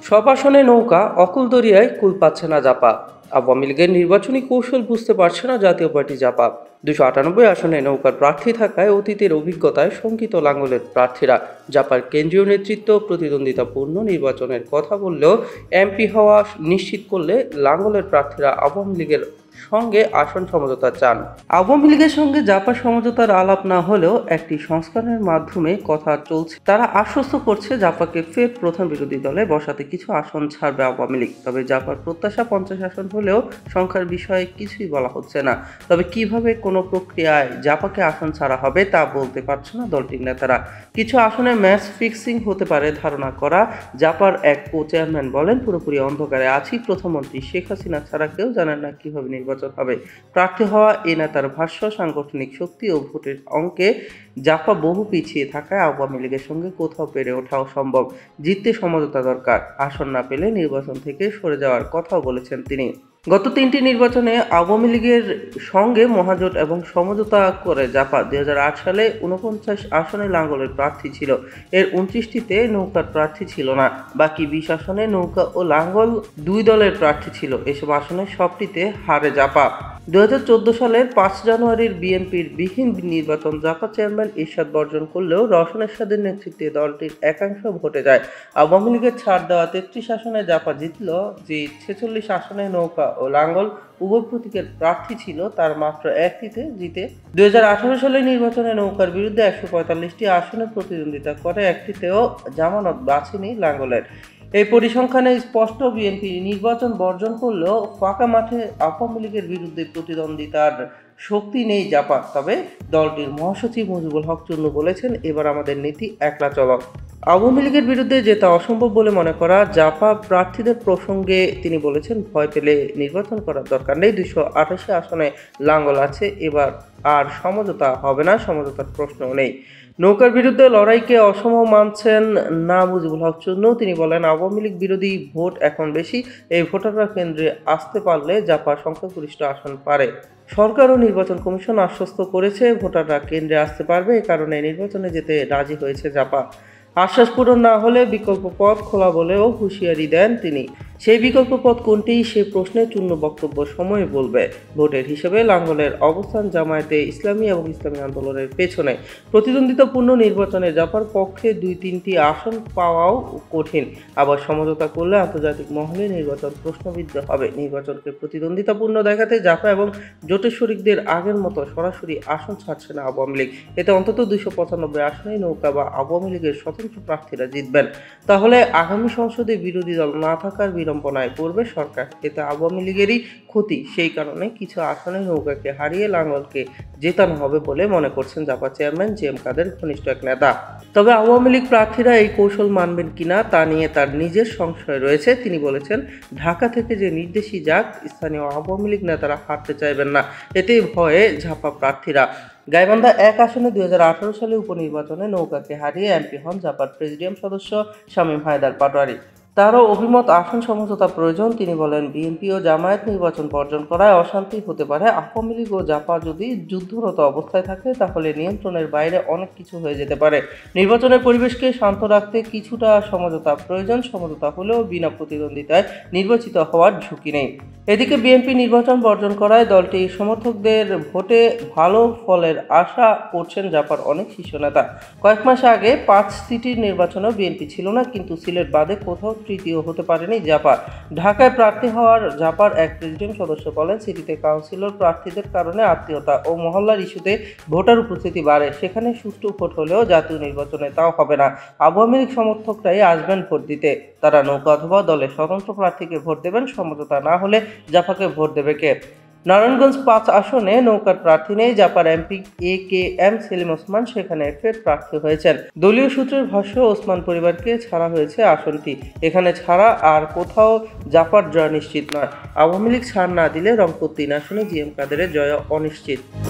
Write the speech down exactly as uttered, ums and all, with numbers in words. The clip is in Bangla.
সব আসনে নৌকা, অকুলতরিয়ায় কুল পাচ্ছে না জাপা। আওয়ামী লীগের নির্বাচনী কৌশল বুঝতে পারছে না জাতীয় পার্টি জাপা। দুশো আটানব্বই আসনে নৌকার প্রার্থী থাকায় অতীতের অভিজ্ঞতায় শঙ্কিত লাঙ্গলের প্রার্থীরা। জাপার কেন্দ্রীয় নেতৃত্ব প্রতিদ্বন্দ্বিতাপূর্ণ নির্বাচনের কথা বললেও এমপি হওয়া নিশ্চিত করলে লাঙ্গলের প্রার্থীরা আওয়ামী লীগের সঙ্গে আসন সমঝোতা চান। আওয়ামী লীগের সঙ্গে জাপা সমঝোতার আলাপ না হলেও একটি সংস্কারের মাধ্যমে কথা চলছে। তারা আশ্বস্ত করছে জাপাকে ফের প্রধান বিরোধী দলে বসাতে কিছু আসন ছাড়বে আওয়ামী লীগ। তবে জাপার প্রত্যাশা পঞ্চাশ আসন হলেও সংখ্যার বিষয়ে কিছুই বলা হচ্ছে না। তবে কিভাবে কোনো প্রক্রিয়ায় জাপাকে আসন ছাড়া হবে তা বলতে পারছে না দলটির নেতারা। কিছু আসনে ম্যাচ ফিক্সিং হতে পারে ধারণা করা জাপার এক কো চেয়ারম্যান বলেন, পুরোপুরি অন্ধকারে আছি। প্রধানমন্ত্রী শেখ হাসিনা ছাড়া কেউ জানেন না কিভাবে নির্বাচন হবে। প্রার্থী হওয়া এ নেতার ভাষ্য, সাংগঠনিক শক্তি ও ভোটের অঙ্কে জাপা বহু পিছিয়ে থাকায় আওয়ামী লীগের সঙ্গে কোথাও পেরে ওঠাও সম্ভব। জিততে সমঝোতা দরকার, আসন না পেলে নির্বাচন থেকে সরে যাওয়ার কথাও বলেছেন তিনি। গত তিনটি নির্বাচনে আওয়ামী লীগের সঙ্গে মহাজোট এবং সমঝোতা করে জাপা দুই হাজার আট সালে ঊনপঞ্চাশ আসনে লাঙ্গলের প্রার্থী ছিল। এর উনত্রিশটিতে নৌকার প্রার্থী ছিল না। বাকি বিশ আসনে নৌকা ও লাঙ্গল দুই দলের প্রার্থী ছিল। এসব আসনে সবটিতে হারে জাপা। দুই হাজার চোদ্দ সালের পাঁচ জানুয়ারির বিএনপির বিহীন নির্বাচন জাপা চেয়ারম্যান এরশাদ বর্জন করলেও রওশন এরশাদের নেতৃত্বে দলটির একাংশ ভোটে যায়। আওয়ামী লীগের ছাড় দেওয়া তেত্রিশ আসনে জাপা জিতল। যে ছেচল্লিশ আসনে নৌকা ও লাঙ্গল উভয় প্রতীকের প্রার্থী ছিল তার মাত্র একটিতে জিতে। দুই হাজার আঠারো সালের নির্বাচনে নৌকার বিরুদ্ধে একশো পঁয়তাল্লিশটি আসনে প্রতিদ্বন্দ্বিতা করে একটিতেও জামানত বাঁচেনি লাঙ্গলের। এই পরিসংখ্যানে স্পষ্ট বিএনপি নির্বাচন বর্জন করলেও ফাঁকা মাঠে আওয়ামী লীগের বিরুদ্ধে প্রতিদ্বন্দ্বিতার শক্তি নেই জাপার। তবে দলটির মহাসচিব মুজিবুল হক চুন্নু বলেছেন, এবার আমাদের নীতি একলা চলক। আওয়ামী লীগের বিরুদ্ধে জেতা অসম্ভব বলে মনে করা জাপা প্রার্থীদের প্রসঙ্গে তিনি বলেছেন, ভয় পেলে নির্বাচন করার দরকার নেই। দুইশো আঠাশি আসনে লাঙ্গল আছে, এবার আর সমঝোতা হবে না, সমঝোতার প্রশ্নও নেই। নৌকার বিরুদ্ধে লড়াইকে অসম্ভব মানছেন না মুজিবুল হক চুন্নু। তিনি বলেন, আওয়ামী লীগ বিরোধী ভোট এখন বেশি। এই ভোটাররা কেন্দ্রে আসতে পারলে জাপা সংখ্যাগরিষ্ঠ আসন পারে। সরকার ও নির্বাচন কমিশন আশ্বস্ত করেছে ভোটাররা কেন্দ্রে আসতে পারবে। এ কারণে নির্বাচনে যেতে রাজি হয়েছে জাপা। আশ্বাস পূরণ না হলে বিকল্প পথ খোলা বলেও হুঁশিয়ারি দেন তিনি। সেই বিকল্প পথ কোনটি সে প্রশ্নে চূন্য বক্তব্য সময় বলবে। ভোটের হিসেবে লাঙ্গলের অবস্থান জামায়াতে ইসলামী এবং ইসলামী আন্দোলনের পেছনে। প্রতিদ্বন্দ্বিতাপূর্ণ নির্বাচনে জাপার পক্ষে দুই তিনটি আসন পাওয়াও কঠিন। আবার সমঝোতা করলে আন্তর্জাতিক মহলে নির্বাচন প্রশ্নবিদ্ধ হবে। নির্বাচনকে প্রতিদ্বন্দ্বিতাপূর্ণ দেখাতে জাপা এবং জোটের শরিকদের আগের মতো সরাসরি আসন ছাড়ছে না আওয়ামী লীগ। এতে অন্তত দুইশো পঁচানব্বই আসনেই নৌকা বা আওয়ামী লীগের স্বতন্ত্র প্রার্থীরা জিতবেন। তাহলে আগামী সংসদে বিরোধী দল না থাকার বিড়ম্বনায় পড়বে সরকার। এতে আওয়ামী লীগেরই ক্ষতি। সেই কারণে কিছু আসনে নৌকাকে হারিয়ে লাঙ্গলকে জেতানো হবে বলে মনে করছেন Japa chairman G M Quader ঘনিষ্ঠ এক নেতা। তবে আওয়ামী লীগ প্রার্থীরা এই কৌশল মানবেন কিনা তা নিয়ে তার নিজের সংশয় রয়েছে। তিনি বলেছেন, ঢাকা থেকে যে নির্দেশই যাক, স্থানীয় আওয়ামী লীগ নেতারা হারতে চাইবেন না। এতেই ভয়ে ঝাপা প্রার্থীরা। গাইবান্ধা এক আসনে দুই হাজার আঠারো সালে উপনির্বাচনে নৌকাকে হারিয়ে এমপি হন জাপার প্রেসিডিয়াম সদস্য শামীম হায়দার পাটোয়ারি। তারও অভিমত আসন সমঝোতা প্রয়োজন। তিনি বলেন, বিএনপি ও জামায়াত নির্বাচন বর্জন করায় অশান্তি হতে পারে। আওয়ামী লীগ ও জাপা যদি যুদ্ধরত অবস্থায় থাকে তাহলে নিয়ন্ত্রণের বাইরে অনেক কিছু হয়ে যেতে পারে। নির্বাচনের পরিবেশকে শান্ত রাখতে কিছুটা সমঝোতা প্রয়োজন। সমঝোতা হলেও বিনা প্রতিদ্বন্দ্বিতায় নির্বাচিত হওয়ার ঝুঁকি নেই। এদিকে বিএনপি নির্বাচন বর্জন করায় দলটির সমর্থকদের ভোটে ভালো ফলের আশা করছেন জাপার অনেক শীর্ষ নেতা। কয়েক মাস আগে পাঁচ সিটির নির্বাচনেও বিএনপি ছিল না, কিন্তু সিলেট বাদে কোথাও তৃতীয় হতে পারেনি জাপা। ঢাকায় প্রার্থী হওয়ার জাপার এক প্রেসিডিয়াম সদস্য বলেন, সিটিতে কাউন্সিলর প্রার্থীদের কারণে আত্মীয়তা ও মহল্লার ইস্যুতে ভোটার উপস্থিতি বাড়ে। সেখানে সুষ্ঠু ভোট হলেও জাতীয় নির্বাচনে তাও হবে না। আওয়ামী লীগ সমর্থকরাই আসবেন ভোট দিতে। তারা নৌকা অথবা দলের স্বতন্ত্র প্রার্থীকে ভোট দেবেন। সমঝোতা না হলে জাপাকে ভোট দেবে কে? নারায়ণগঞ্জ পাঁচ আসনে নৌকার প্রার্থী নেই। জাপার MP A K M Selim Osman সেখানে ফের প্রার্থী হয়েছেন। দলীয় সূত্রের ভাষ্য, ওসমান পরিবারকে ছাড়া হয়েছে আসনটি। এখানে ছাড়া আর কোথাও জাপার জয় নিশ্চিত নয়। আওয়ামী লীগ ছাড় না দিলে রংপুর তিন আসনে জি এম কাদেরের জয় অনিশ্চিত।